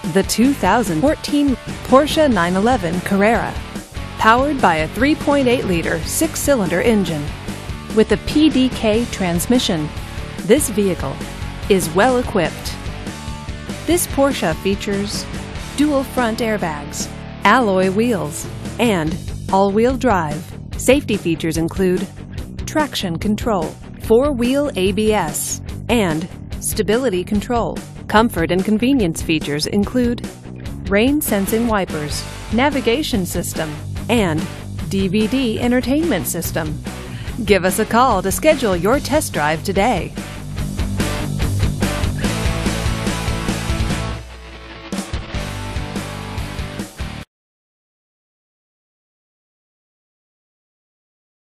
The 2014 Porsche 911 Carrera, powered by a 3.8-liter six-cylinder engine. With a PDK transmission, this vehicle is well equipped. This Porsche features dual front airbags, alloy wheels, and all-wheel drive. Safety features include traction control, four-wheel ABS, and stability control. Comfort and convenience features include rain-sensing wipers, navigation system, and DVD entertainment system. Give us a call to schedule your test drive today.